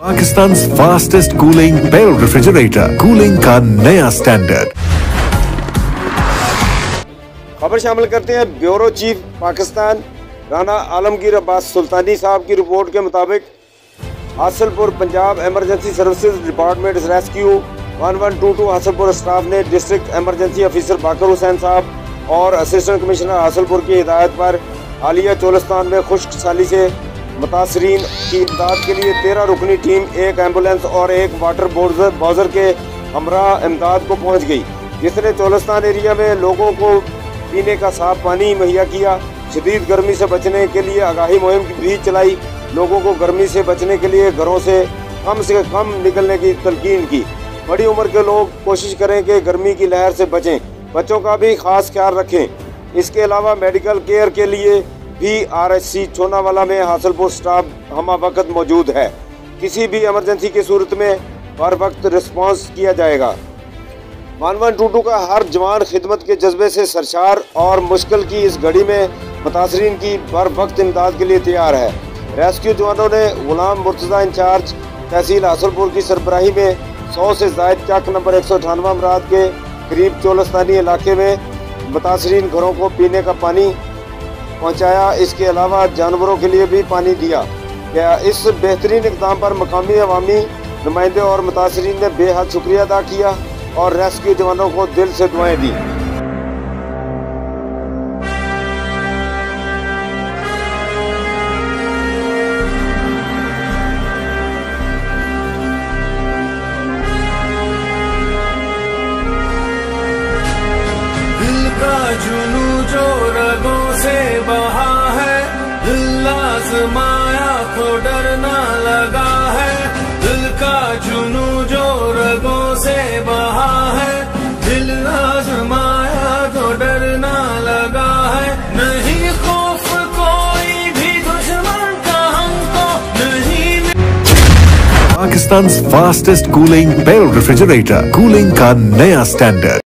Pakistan fastest cooling barrel refrigerator, cooling का नया standard. खबर शामिल करते हैं। ब्यूरो चीफ पाकिस्तान राना आलमगीर अब्बास सुल्तानी साहब की रिपोर्ट के मुताबिक Hasilpur Punjab emergency services department rescue 1122 Hasilpur staff ने district emergency officer Baqar Hussain साहब और असिस्टेंट कमिश्नर हासलपुर की हिदायत पर हालिया चोलिस्तान में खुश्क साली से मुतासरीन की इमदाद के लिए 13 रुकनी टीम, एक एम्बुलेंस और एक वाटर बॉजर के हमरा इमदाद को पहुंच गई, जिसने चोलिस्तान एरिया में लोगों को पीने का साफ पानी मुहैया किया। शदीद गर्मी से बचने के लिए आगाही मुहिम भी चलाई। लोगों को गर्मी से बचने के लिए घरों से कम निकलने की तलकीन की। बड़ी उम्र के लोग कोशिश करें कि गर्मी की लहर से बचें, बच्चों का भी खास ख्याल रखें। इसके अलावा मेडिकल केयर के लिए भी RHC छोनावाला में हासलपुर स्टाफ हमा वक्त मौजूद है। किसी भी इमरजेंसी की सूरत में हर वक्त रिस्पांस किया जाएगा। 1122 का हर जवान खिदमत के जज्बे से सरशार और मुश्किल की इस घड़ी में मुतासरीन की हर वक्त इमदाद के लिए तैयार है। रेस्क्यू जवानों ने गुलाम मुर्तज़ा इंचार्ज तहसील हासलपुर की सरबराही में 100 से ज़ायद चक नंबर 198 अमराद के करीब चोलिस्तानी इलाके में मुतासरीन घरों को पीने का पानी पहुंचाया। इसके अलावा जानवरों के लिए भी पानी दिया गया। इस बेहतरीन इक़दाम पर मकामी अवामी नुमाइंदे और मुतासरीन ने बेहद शुक्रिया अदा किया और रेस्क्यू जवानों को दिल से दुआएं दी। जुनू जो रगों से बहा है, दिल आज़माया तो डरना लगा है। दिल का जुनू जो रगों से बहा है, दिल आज़माया तो डरना लगा है। नहीं खौफ कोई भी दुश्मन का हमको नहीं। Pakistan fastest cooling barrel refrigerator, cooling का नया स्टैंडर्ड।